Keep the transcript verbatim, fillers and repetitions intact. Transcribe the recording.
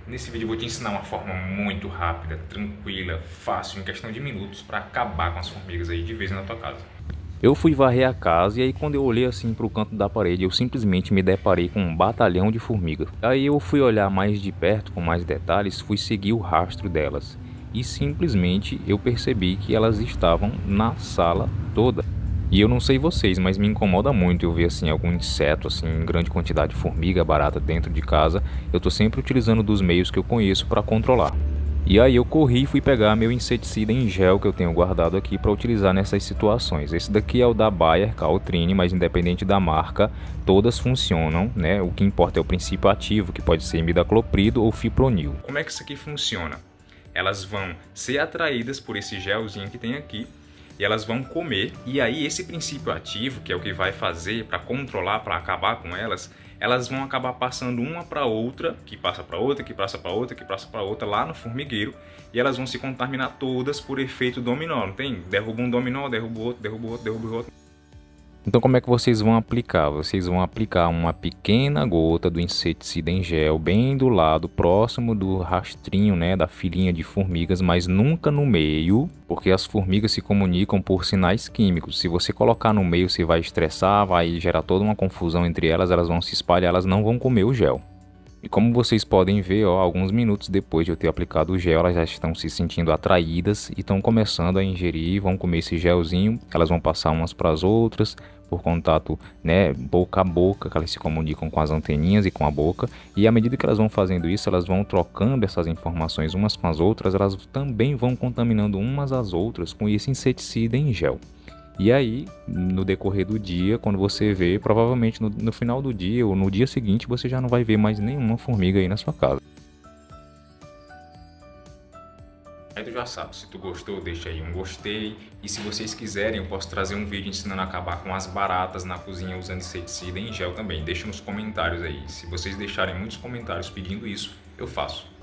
Nesse vídeo eu vou te ensinar uma forma muito rápida, tranquila, fácil, em questão de minutos, para acabar com as formigas aí de vez na tua casa. Eu fui varrer a casa e aí quando eu olhei assim para o canto da parede, eu simplesmente me deparei com um batalhão de formigas. Aí eu fui olhar mais de perto, com mais detalhes, fui seguir o rastro delas. E simplesmente eu percebi que elas estavam na sala toda. E eu não sei vocês, mas me incomoda muito eu ver assim algum inseto assim em grande quantidade de formiga, barata dentro de casa. Eu tô sempre utilizando dos meios que eu conheço para controlar. E aí eu corri e fui pegar meu inseticida em gel que eu tenho guardado aqui para utilizar nessas situações. Esse daqui é o da Bayer Caltrine, mas independente da marca, todas funcionam, né? O que importa é o princípio ativo, que pode ser imidacloprid ou fipronil. Como é que isso aqui funciona? Elas vão ser atraídas por esse gelzinho que tem aqui e elas vão comer. E aí esse princípio ativo, que é o que vai fazer para controlar, para acabar com elas, elas vão acabar passando uma para outra, que passa para outra, que passa para outra, que passa para outra lá no formigueiro, e elas vão se contaminar todas por efeito dominó, não tem? Derruba um dominó, derruba o outro, derruba o outro, derruba o outro. Então como é que vocês vão aplicar? Vocês vão aplicar uma pequena gota do inseticida em gel bem do lado, próximo do rastrinho, né, da filinha de formigas, mas nunca no meio, porque as formigas se comunicam por sinais químicos. Se você colocar no meio, você vai estressar, vai gerar toda uma confusão entre elas, elas vão se espalhar, elas não vão comer o gel. E como vocês podem ver, ó, alguns minutos depois de eu ter aplicado o gel, elas já estão se sentindo atraídas e estão começando a ingerir, vão comer esse gelzinho, elas vão passar umas para as outras, por contato, né, boca a boca, que elas se comunicam com as anteninhas e com a boca, e à medida que elas vão fazendo isso, elas vão trocando essas informações umas com as outras, elas também vão contaminando umas às outras com esse inseticida em gel. E aí, no decorrer do dia, quando você vê, provavelmente no, no final do dia ou no dia seguinte, você já não vai ver mais nenhuma formiga aí na sua casa. Aí tu já sabe, se tu gostou, deixa aí um gostei. E se vocês quiserem, eu posso trazer um vídeo ensinando a acabar com as baratas na cozinha usando inseticida em gel também. Deixa nos comentários aí. Se vocês deixarem muitos comentários pedindo isso, eu faço.